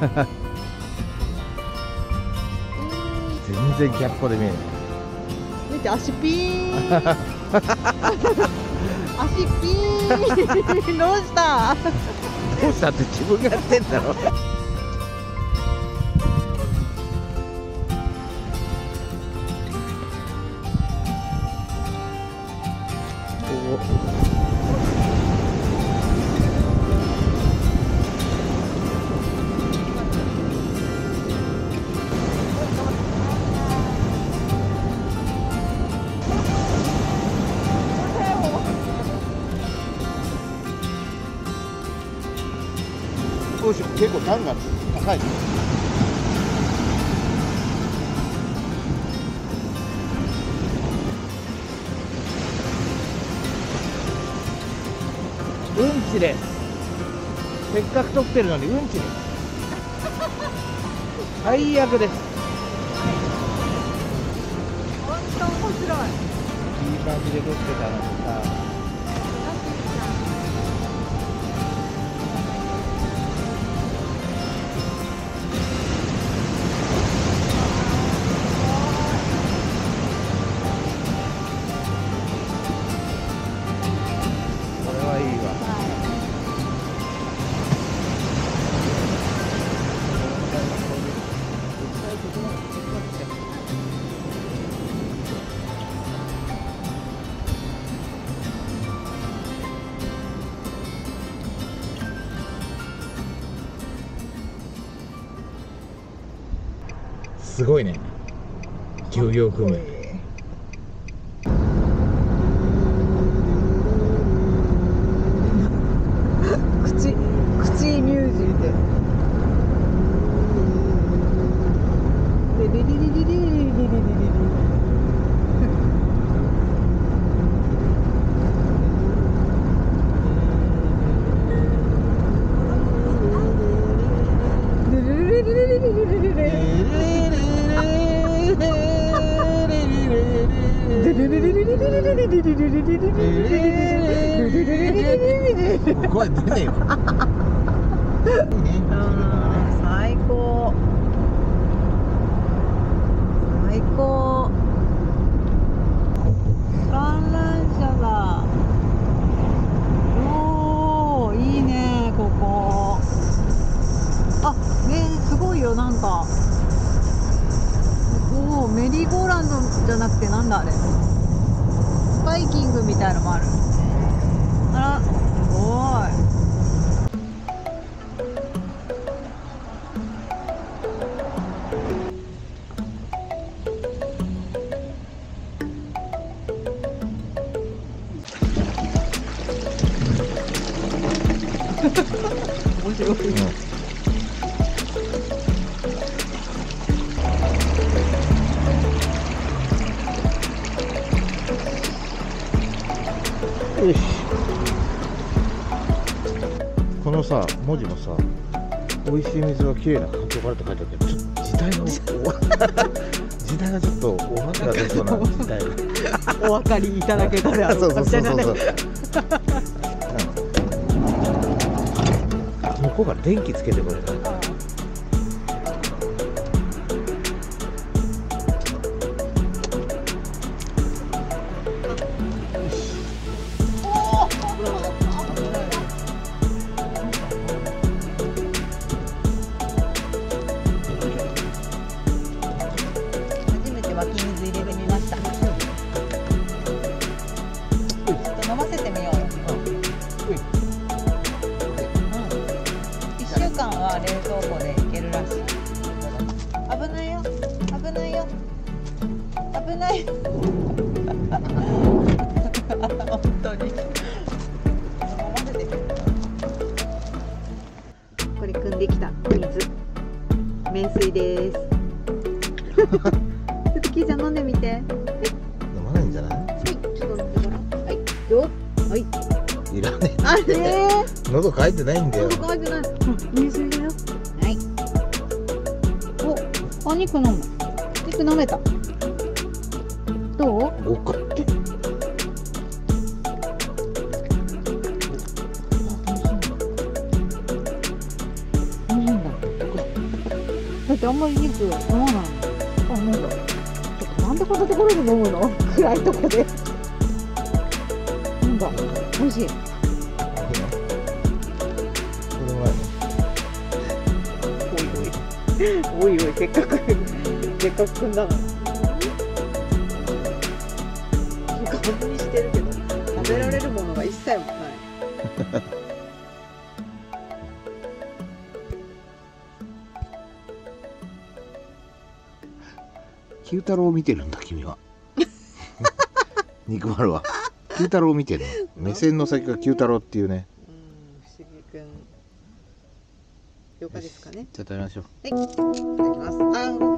全然キャッコで見えない。 見て、足ピーン足ピーンどうしたどうしたって自分がやってんだろ。結構段が高い。うんちです。せっかく撮ってるのにうんちです。最悪です。 本当面白い。 いい感じで撮ってたのにさ。すごいね、漁業組合。 口ミュージックでリリリリリリリリリリリ声出ねえよ。 最高最高。観覧車だ。おー、いいねここ。あ、ね、すごいよ。なんかおー、メリーゴーランドじゃなくてなんだあれ、スパイキングみたいのもある。あら、すごい。面白い。 よし。このさ、文字もさ、美味しい水はきれいな環境からって書いてあるけど、ちょっと時代の時代がちょっとお化けが出そうな時代。 お分かりいただけたらそうそうそうそう。向こうから電気つけてくれる。 初めて湧き水入れてみました。ちょっと飲ませてみようよ。1週間は冷蔵庫でいけるらしい。危ないよ、危ないよ、危ないよ。本当に。飲ませてみよう。これ汲んできた水、名水です。ちょっとキーちゃん飲んでみて。 飲まないんじゃない？ はい、ちょっと飲んでごらん。はい、よ。はい。 いらねあれえ。喉乾いてないんだよ。 喉乾いてない。水だよ。はい。お、お肉飲む。肉飲めた。どう？ おかって。 美味しいんだ。 ってあんまり肉飲まないの。あ、なんだ。ちょっとなんでこんなところで飲むの？暗いとこで。なんだ、美味しい。 これぐらいの。 おいおい、せっかく組んだの。ガン見してるけど、食べられるものが一切もない。 九太郎を見てるんだ君は。肉丸は九太郎を見てるの。目線の先が九太郎っていうね。 不思議くん。了解ですかね。 じゃあ食べましょう。 はい、いただきます。